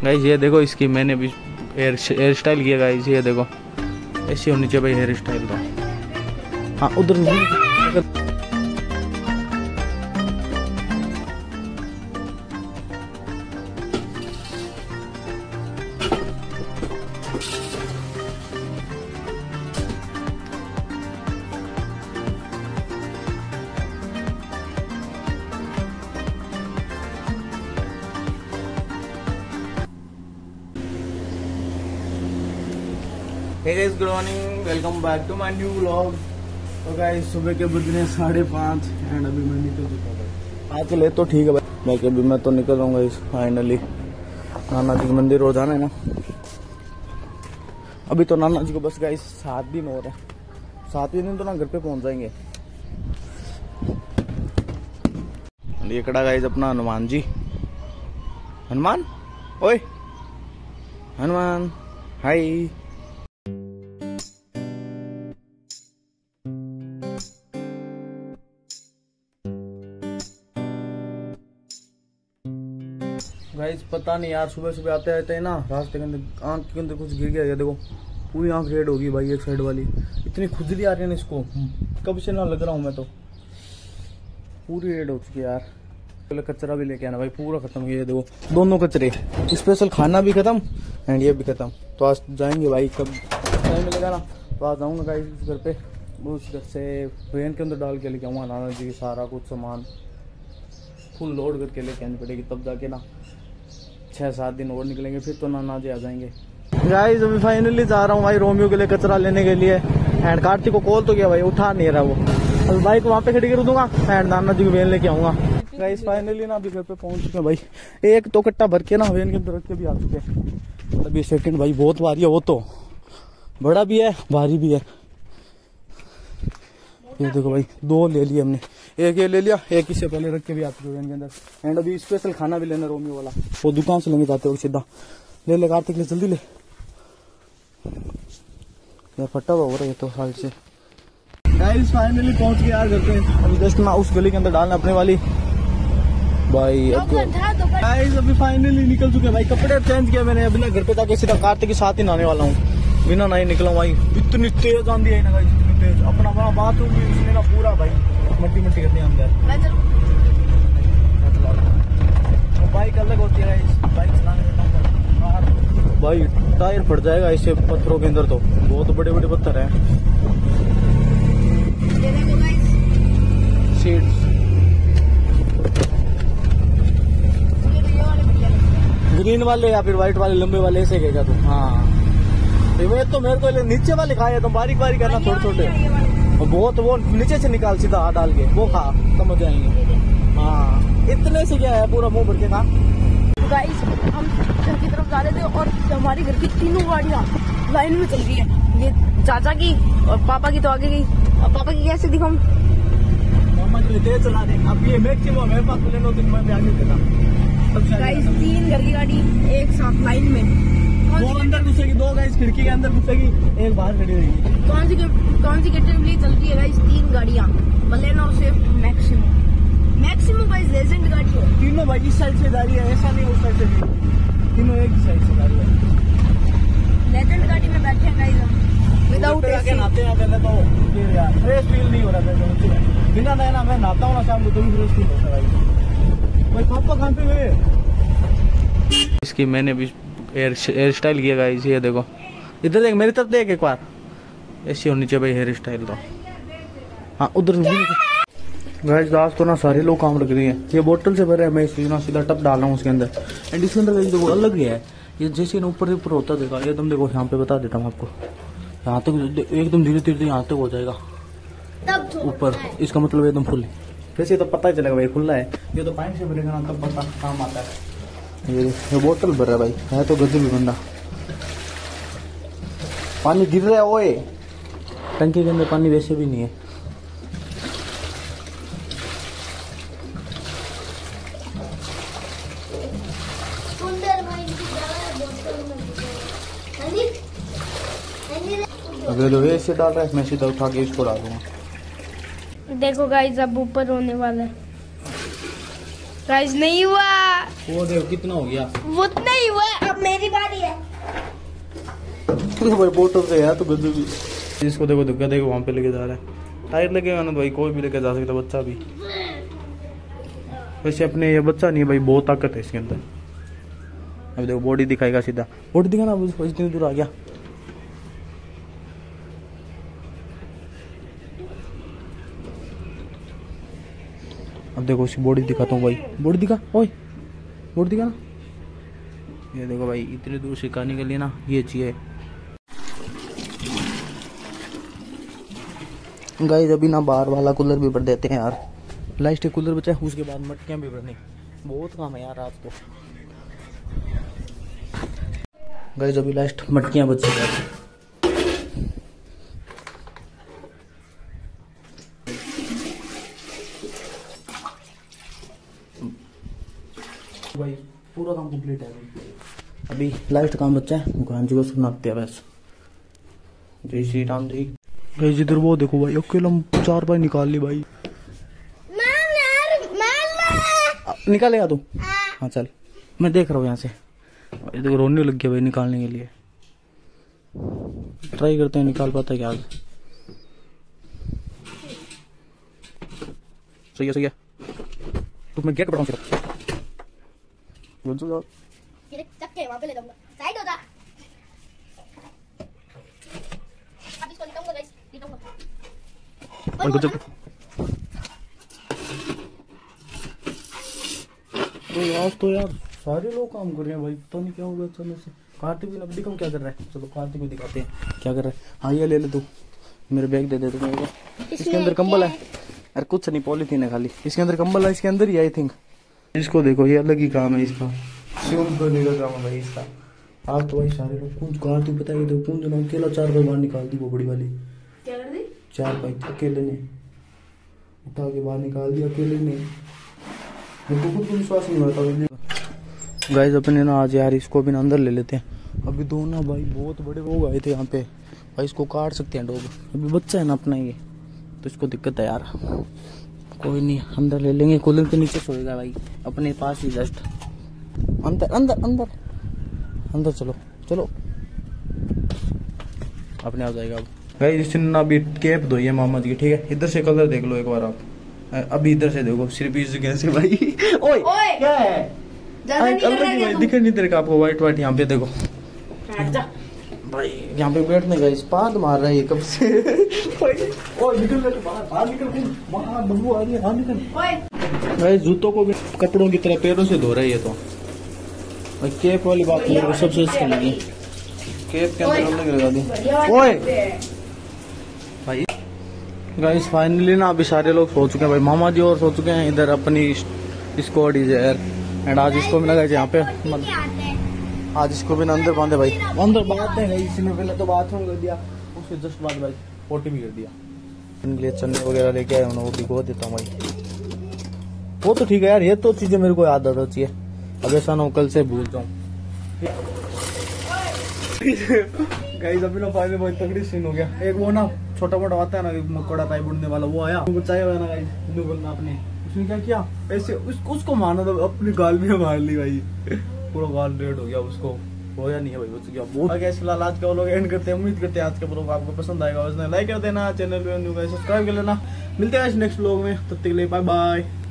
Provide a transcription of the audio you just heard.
Guys ये देखो इसकी मैंने भी हेयर स्टाइल किया गाइस, ये देखो ऐसे होनी चाहिए भाई हेयर स्टाइल तो। हाँ उधर नहीं Hey guys, good morning. Welcome back to my new vlog. तो गाइस सुबह के बज रहे 5:30 एंड अभी मैं निकल चुका भाई। आज चले तो ठीक है भाई, मैं तो निकल रहा हूँ गाइस फाइनली। नाना जी के मंदिर हो जाना है ना। अभी तो नाना जी को बस गाइस 7 दिन और है, 7वें दिन तो ना घर पे पहुंच जाएंगे। ये कड़ा गाइस अपना हनुमान जी। हनुमान ओए हनुमान हाय। गाइस पता नहीं यार, सुबह सुबह आते आते ना रास्ते के अंदर आंख के अंदर कुछ गिर गया। ये देखो पूरी आंख रेड होगी भाई, एक साइड वाली इतनी खुजली आ रही है ना इसको, कब से ना लग रहा हूँ मैं तो, पूरी रेड हो चुकी है यार। पहले कचरा भी लेके आना भाई, पूरा खत्म। ये देखो दोनों कचरे, स्पेशल खाना भी खत्म एंड ये भी खत्म। तो आज जाएंगे भाई, कब टाइम मिलेगा ना तो आज आऊँगा गाइस घर पे। उस घर से ट्रेन के अंदर डाल के लेके आऊँगा नाना जी सारा कुछ सामान फुल लोड करके लेके आनी पड़ेगी, तब जाके ना 6-7 दिन और निकलेंगे, फिर तो नाना जी आ जाएंगे। गाइस अभी फाइनली जा रहा हूँ भाई रोमियो के लिए कचरा लेने के लिए। एंड कार्तिक को कॉल तो किया भाई, उठा नहीं रहा वो। अभी बाइक वहाँ पे खड़ी कर दूंगा एंड नाना जी को वेन लेके आऊंगा। गाइस फाइनली ना अभी घर पे पहुंच चुके हैं भाई। एक तो कट्टा भर के ना वेन के अंदर रख के भी आ चुके हैं। अभी सेकंड भाई बहुत भारी है, वो तो बड़ा भी है भारी भी है। ये देखो भाई 2 ले लिए हमने, एक ये ले लिया, एक इससे पहले रख के भी आते वेन के अंदर। एंड अभी स्पेशल खाना भी लेना रोमियो वाला, वो दुकान से लेंगे जाते हो सीधा। ले कार्तिक ले जल्दी ले यार, फटा हुआ हो रहा है तो साइड से। गाइस फाइनली पहुंच गए यार घर पे। अभी जस्ट ना उस गली के अंदर डालना अपने वाली भाई। गाइस अभी फाइनली निकल चुके भाई, कपड़े चेंज किए मैंने। अभी ना घर पे जाके सीधा कार्तिक के साथ ही नहाने वाला हूँ, बिना नहीं निकला भाई। इतनी तेज आंधी है ना गाइस, इतनी तेज। अपना बड़ा बाथरूम भी उसने ना पूरा भाई मट्टी करनी है अंदर। बाइक अलग होती है बाइक चलाने में भाई, टायर फट जाएगा इससे पत्थरों के अंदर, तो बहुत बड़े बड़े पत्थर हैं। सीट्स ग्रीन वाले या फिर व्हाइट वाले लंबे वाले ऐसे कहेगा तू? हाँ वे तो मेरे को नीचे वाले खाए, तो बारीक बारीक करना छोटे छोटे, बहुत वो नीचे से निकाल सीधा हाथ डाल के वो खा, समझ जाएंगे। हाँ इतने से क्या है, पूरा मुंह भर के खा। गाइस हम घर की तरफ जा रहे थे और हमारी घर की 3 गाड़ियाँ लाइन में चल रही है। ये चाचा की और पापा की तो आगे गई। और पापा की कैसे दिखाऊं? मामा जी तेज चला रहे। अब ये मैक्सिमम मेरे पास लेनो दिन में आगे देता। गाइस 3 घर की गाड़ी एक साथ लाइन में, 2 अंदर घुसेगी, 2 गाइस खिड़की के अंदर घुसेगी, 1 बाहर खड़ी रहेगी। कौन सी कैटेगरी चल रही है गाइस? 3 गाड़ियाँ, बलेनो और स्विफ्ट मैक्सिमम गाइस लेजेंड गाड़ी है। तीनों भाई इस साइड से जा रही है, ऐसा नहीं उस साइड से भी, तीनों एक ही साइड से जा रही है। लेजेंड गाड़ी में बैठे हैं गाइस हम, विदाउट एसी। नहाते हैं पहले तो यार फ्रेश फील नहीं हो रहा है, बिना नहाना मैं नहाता हूँ ना शाम को तो भी फ्रेश फील होता है भाई। पापा कहाँ पे गए? इसकी मैंने भी हेयर स्टाइल किया गाइस, ये देखो इधर देख, मेरी तरफ देख एक बार, ऐसी होनी चाहिए भाई हेयर स्टाइल तो। हाँ उधर नहीं गाइस, आज तो ना सारे लोग काम रख रहे हैं। ये बोतल से भरे है, मैं ना सीधा टप डाल रहा हूँ उसके अंदर। एंड इसके अंदर देखो अलग ही है, ये जैसे ना ऊपर ऊपर होता देखा, एकदम देखो यहाँ पे बता देता हूँ आपको, यहाँ तक एकदम धीरे धीरे यहाँ तक हो जाएगा ऊपर। इसका मतलब एकदम फुल, वैसे तो पता ही चलेगा भाई खुला है। ये तो पानी से भरेगा ना तब पता काम आता है। ये बोतल भर रहा है भाई, है तो गजब भी बंदा। पानी गिर रहा है ओए, टंकी के अंदर पानी वैसे भी नहीं है। अगर तो ऐसे डाल रहा है, मैं सीधा उठा के इसको डाल दूंगा। देखो गाइस अब ऊपर होने वाला है। गाइस नहीं हुआ, वो देखो कितना हो गया। वो नहीं हुआ, अब मेरी बारी है। भाई बोतल से यार तो गजब भी। इसको देखो धक्का देखो वहाँ पे लेके जा रहा है। टायर लगे हुए ना तो भाई कोई भी लेके जा सकता, बच्चा भी। वैसे अपने ये बच्चा नहीं है भाई, बहुत ताकत है इसके अंदर। अब देखो बॉडी दिखाएगा सीधा, बॉडी दिखा ना, इतनी दूर आ गया। अब देखो उसकी बॉडी दिखाता हूँ भाई, बॉडी दिखा, ओए बॉडी दिखा ना। ये देखो भाई इतनी दूर सिखाने के लिए ना ये चाहिए। गाइस अभी ना बाहर वाला कूलर भी भर देते हैं यार, लास्ट कूलर बचा है, उसके बाद मटकियां भी भरनी, बहुत काम है यार आज तो। गाइस अभी लास्ट मटकियां बची हैं भाई, पूरा काम कंप्लीट है अभी लास्ट काम बचा है, भगवान जी को सुनाते हैं बस। जय श्री राम जी। गाइस इधर वो देखो भाई, अकेला 4 बार निकाल ली भाई। निकालेगा तू? हाँ चल, मैं देख रहा हूँ यहाँ से। देखो रोने लग गया भाई निकालने के लिए, ट्राई करते हैं निकाल पाता है क्या आज। सही है सही है, तो मैं गेट बढ़ाऊँ सिर्फ। वहाँ पे ले जाऊंगा, साइड हो जा। अब इसको निकालूंगा गाइस, निकालूंगा। और कुछ तो आज तो यार सारे लोग काम कर रहे हैं भाई, पता नहीं क्या होगा अचानक से। कार्तिक भी नब्बी कम क्या कर रहा है, चलो कार्तिक को दिखाते हैं क्या कर रहा है। हाँ ये ले ले तू, मेरे बैग दे दे तू मेरे को। इसके अंदर कंबल है, अरे कुछ नहीं पॉलीथीन है खाली, इसके अंदर कंबल है, इसके अंदर ही आई थिंक। इसको देखो ये अलग ही काम है इसका, शिवम करने का काम है भाई इसका। आज तो भाई सारे लोग कुछ कार्तिक पता है, कौन जो अकेला 4 बार बाहर निकाल दी वो बड़ी वाली। क्या कर दी? 4 बाइक अकेले ने उठा के बाहर निकाल दिया अकेले ने, मेरे को खुद को विश्वास नहीं होता। गाइस अपने ना आज यार इसको भी ना अंदर ले लेते हैं। अभी दो ना भाई बहुत बड़े लोग आए थे यहाँ पे भाई, इसको काट सकते हैं डॉग, अभी बच्चा है ना अपना ये, तो इसको दिक्कत है यार। कोई नहीं अंदर ले लेंगे, कूलर के नीचे सोएगा भाई अपने पास ही, जस्ट अंदर अंदर अंदर अंदर। चलो चलो अपने आ जाएगा। अब गाइस इसने ना अभी कैप धोई है मामा जी की, ठीक है। इधर से कलर देख लो एक बार आप, अभी इधर से देखो सिर्फ इस जगह से भाई। ओए क्या है भाई, दिखे नहीं तेरे को आपको व्हाइट व्हाइट यहाँ पे देखो भाई, यहाँ पे बैठने का स्पाद मार रहा है ये कब से। ओए निकल बाहर निकल, बाहर बदबू आ रही है, बाहर निकल भाई। जूतों को भी कपड़ों की तरह पैरों से धो रहा है ये तो भाई। केप वाली बात मेरे को सबसे अच्छी लगी, केप के अंदर हमने लगा दी। ओए भाई गाइस फाइनली ना अभी सारे लोग सो चुके हैं भाई, मामा जी और सो चुके हैं, इधर अपनी स्क्वाड इज हियर। एंड आज इसको भी लगा यहाँ पे, आज इसको भी अंदर बांधे भाई, अंदर बांधते हैं। इसी में पहले तो बाथरूम कर दिया, उसके जस्ट बाद भाई पोटी भी कर दिया। इनके लिए चने वगैरह लेके आए, उन्हें वो भिगो देता हूँ भाई। वो तो ठीक है यार, ये तो चीजें मेरे को याद आना चाहिए, अब ऐसा ना हो कल से भूल जाऊँ। गाइस अभी ना फाइनली बहुत तगड़ी सीन हो गया। एक वो ना छोटा मोटा आता है ना मकोड़ा टाइप उड़ने वाला, वो आया बचाया हुआ ना गाइस, बोलना आपने। उसने क्या किया ऐसे उसको मारना तो अपनी गाल में मार ली भाई, पूरा गाल रेड हो गया, उसको होया नहीं है भाई, बच गया बहुत। फिलहाल आज का लोग एंड करते हैं, उम्मीद करते हैं आज का ब्लॉग आपको पसंद आएगा। उसने लाइक कर देना, चैनल सब्सक्राइब कर लेना। मिलते हैं नेक्स्ट ब्लॉग में, तब तक के लिए बाय बाय।